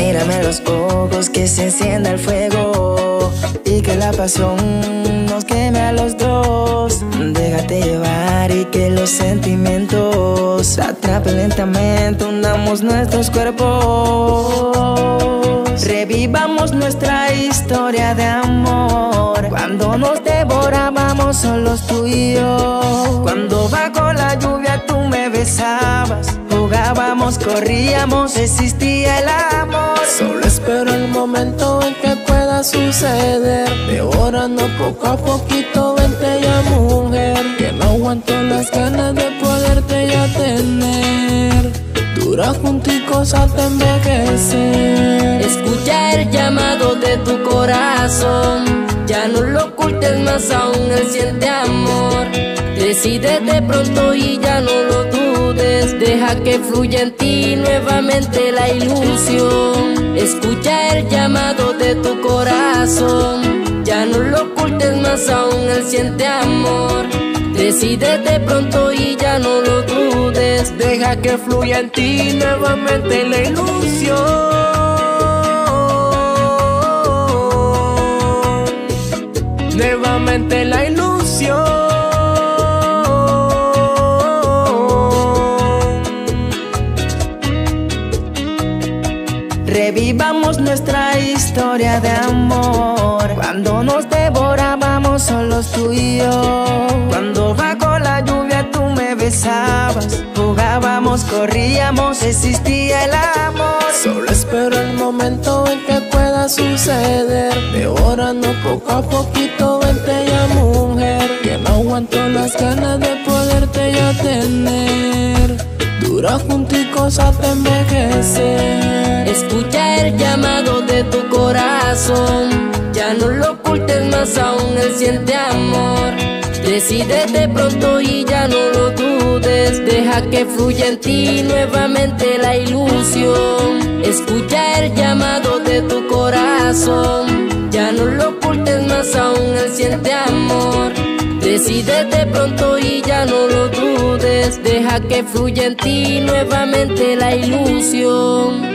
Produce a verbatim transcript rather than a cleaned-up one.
Mírame a los ojos, que se encienda el fuego y que la pasión nos queme a los dos. Déjate llevar y que los sentimientos atrapen lentamente, unamos nuestros cuerpos. Revivamos nuestra historia de amor, cuando nos devorábamos solos tú y yo. Cuando bajo la lluvia tú me besabas, jugábamos, corríamos, existía el amor. Solo espero el momento en que pueda suceder, devorando poco a poquito, vente ya mujer, que no aguanto las ganas de poderte ya tener. Dura junticos hasta envejecer. Escucha el llamado de tu corazón, ya no lo ocultes más, aún él siente amor. Decídete pronto y ya no lo dudes, deja que fluya en ti nuevamente la ilusión. Escucha el llamado de tu corazón, ya no lo ocultes más, aún él siente amor. Decídete pronto y ya no lo dudes, deja que fluya en ti nuevamente la ilusión. Nuevamente la ilusión. Revivamos nuestra historia de amor, cuando nos devorábamos solos tú y yo. Cuando bajo la lluvia tú me besabas, jugábamos, corríamos, existía el amor. Solo espero el momento en que pueda suceder, devorando poco a poquito, vente ya mujer, que no aguanto las ganas de poderte ya tener. Dura junticos hasta envejecer. Escucha el llamado de tu corazón, ya no lo ocultes más, aún él siente amor. Decídete pronto y ya no lo dudes, deja que fluya en ti nuevamente la ilusión. Escucha el llamado de tu corazón, ya no lo ocultes más, aún él siente amor. Decídete pronto y ya no lo dudes, deja que fluya en ti nuevamente la ilusión.